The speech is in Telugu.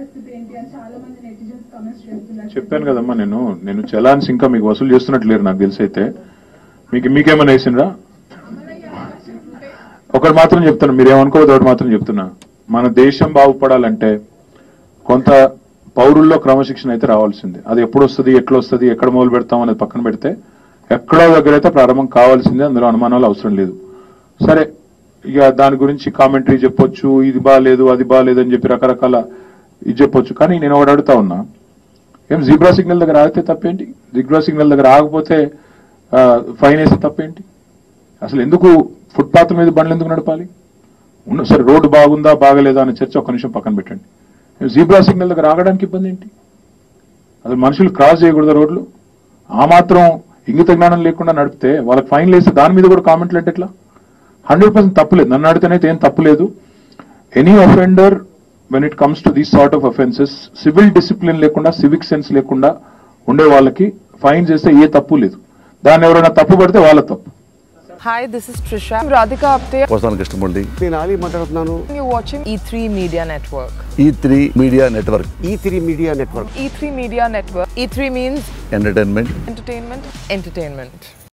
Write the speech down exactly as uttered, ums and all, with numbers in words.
చెప్పాను కదమ్మా నేను నేను చలాన్స్ ఇంకా మీకు వసూలు చేస్తున్నట్లేరు నాకు తెలిసి. అయితే మీకు మీకేమైనా వేసిండ్రా? ఒకటి మాత్రం చెప్తాను, మీరేమనుకోవద్దు, ఒకటి మాత్రం చెప్తున్నా. మన దేశం బాగుపడాలంటే కొంత పౌరుల్లో క్రమశిక్షణ అయితే రావాల్సిందే. అది ఎప్పుడు వస్తుంది, ఎట్లా వస్తుంది, ఎక్కడ మొదలు పెడతాం అనేది పక్కన పెడితే ఎక్కడో దగ్గర అయితే ప్రారంభం కావాల్సిందే, అందులో అనుమానాలు అవసరం లేదు. సరే, ఇక దాని గురించి కామెంటరీ చెప్పొచ్చు, ఇది బాగాలేదు అది బాగాలేదు అని చెప్పి రకరకాల ఇది చెప్పొచ్చు. కానీ నేను ఒకటి అడుగుతా ఉన్నా, ఏం జీబ్రా సిగ్నల్ దగ్గర ఆగితే తప్పేంటి? జీబ్రా సిగ్నల్ దగ్గర ఆగిపోతే ఫైన్ వేస్తే తప్పేంటి? అసలు ఎందుకు ఫుట్పాత్ మీద బండ్లు ఎందుకు నడపాలి? ఉన్న సరే, రోడ్డు బాగుందా బాగలేదా అనే చర్చ ఒక్క నిమిషం పక్కన పెట్టండి. జీబ్రా సిగ్నల్ దగ్గర ఆగడానికి ఇబ్బంది ఏంటి? అసలు మనుషులు క్రాస్ చేయకూడదు రోడ్లు? ఆ మాత్రం ఇంగిత జ్ఞానం లేకుండా నడిపితే వాళ్ళకి ఫైన్లు వేస్తే దాని మీద కూడా కామెంట్లు అంటే ఎట్లా? హండ్రెడ్ పర్సెంట్ తప్పులేదు, నన్ను అడిగితేనైతే ఏం తప్పులేదు. Any offender when it comes to these sort of offences, civil discipline లేకుండా, సివిక్ సెన్స్ లేకుండా ఉండే వాళ్ళకి ఫైన్ చేస్తే ఏ తప్పు లేదు. దాన్ని ఎవరైనా తప్పు పడితే వాళ్ళ తప్పు. Hi, this is Trisha. I'm Radhika Apte. Vasan Krishnamurthy. నేను ఆలీ మాట్లాడుతున్నాను. You're watching E three Media Network. E three Media Network. ఈ three media network. E three Media Network. E three means Entertainment. entertainment, entertainment.